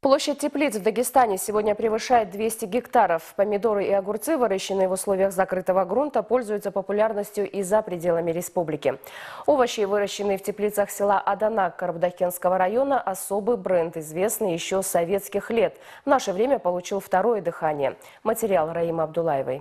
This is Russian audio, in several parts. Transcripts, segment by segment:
Площадь теплиц в Дагестане сегодня превышает 200 гектаров. Помидоры и огурцы, выращенные в условиях закрытого грунта, пользуются популярностью и за пределами республики. Овощи, выращенные в теплицах села Аданак Карабудакенского района, особый бренд, известный еще с советских лет. В наше время получил второе дыхание. Материал Раимы Абдулаевой.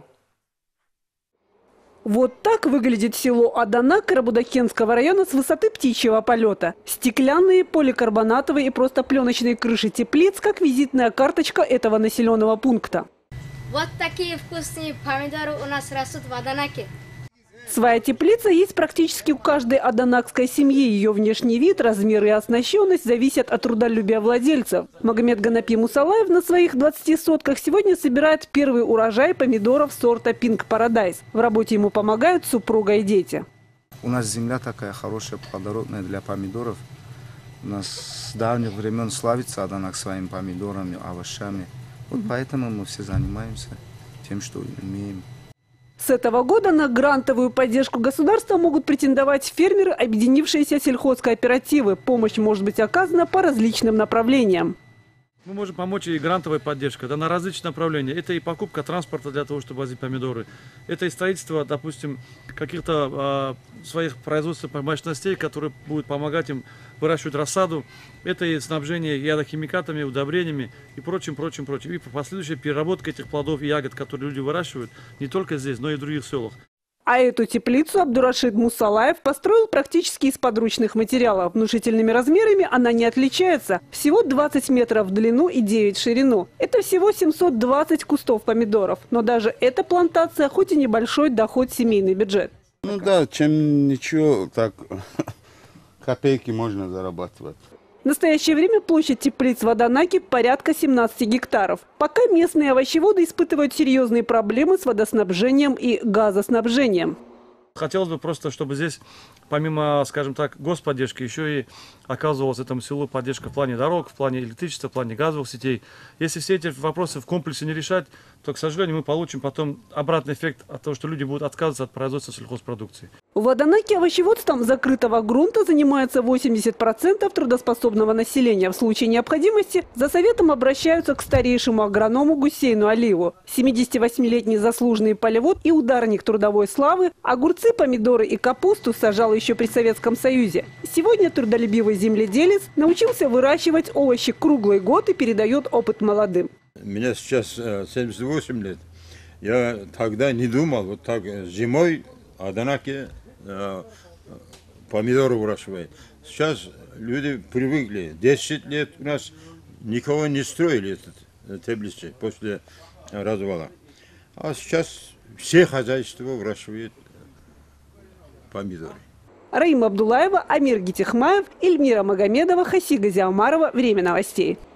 Вот так выглядит село Аданак Карабудакенского района с высоты птичьего полета. Стеклянные, поликарбонатовые и просто пленочные крыши теплиц, как визитная карточка этого населенного пункта. Вот такие вкусные помидоры у нас растут в Аданаке. Своя теплица есть практически у каждой аданакской семьи. Ее внешний вид, размер и оснащенность зависят от трудолюбия владельцев. Магомед Ганапи Мусалаев на своих 20 сотках сегодня собирает первый урожай помидоров сорта Pink Paradise. В работе ему помогают супруга и дети. У нас земля такая хорошая, плодородная для помидоров. У нас с давних времен славится Аданак своими помидорами, овощами. Вот поэтому мы все занимаемся тем, что умеем. С этого года на грантовую поддержку государства могут претендовать фермеры, объединившиеся сельхозкооперативы. Помощь может быть оказана по различным направлениям. Мы можем помочь и грантовой поддержкой, на различные направления. Это и покупка транспорта для того, чтобы возить помидоры. Это и строительство, допустим, каких-то своих производственных мощностей, которые будут помогать им выращивать рассаду. Это и снабжение ядохимикатами, удобрениями и прочим. И последующая переработка этих плодов и ягод, которые люди выращивают не только здесь, но и в других селах. А эту теплицу Абдурашид Мусалаев построил практически из подручных материалов. Внушительными размерами она не отличается. Всего 20 метров в длину и 9 в ширину. Это всего 720 кустов помидоров. Но даже эта плантация, хоть и небольшой доход, семейный бюджет. Ну да, чем ничего, так копейки можно зарабатывать. В настоящее время площадь теплиц в Аданаке порядка 17 гектаров. Пока местные овощеводы испытывают серьезные проблемы с водоснабжением и газоснабжением. Хотелось бы просто, чтобы здесь, помимо, скажем так, господдержки, еще и оказывалась этому селу поддержка в плане дорог, в плане электричества, в плане газовых сетей. Если все эти вопросы в комплексе не решать, то, к сожалению, мы получим потом обратный эффект от того, что люди будут отказываться от производства сельхозпродукции. В Аданаке овощеводством закрытого грунта занимается 80% трудоспособного населения. В случае необходимости за советом обращаются к старейшему агроному Гусейну Алиеву. 78-летний заслуженный полевод и ударник трудовой славы огурцы, помидоры и капусту сажал еще при Советском Союзе. Сегодня трудолюбивый земледелец научился выращивать овощи круглый год и передает опыт молодым. Мне сейчас 78 лет. Я тогда не думал, вот так зимой в Аданаке помидоры выращивают. Сейчас люди привыкли. 10 лет у нас никого не строили этот теплицы после развала. А сейчас все хозяйства выращивают помидоры. Раима Абдулаева, Амир Гитихмаев, Эльмира Магомедова, Хасига Зиамарова. Время новостей.